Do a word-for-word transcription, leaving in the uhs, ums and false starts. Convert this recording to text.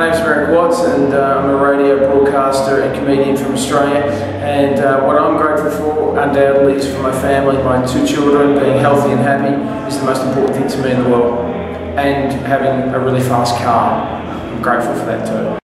name's Merrick and uh, I'm a radio broadcaster and comedian from Australia, and uh, what I'm grateful for undoubtedly is for my family. My two children being healthy and happy is the most important thing to me in the world, and having a really fast car. I'm grateful for that too.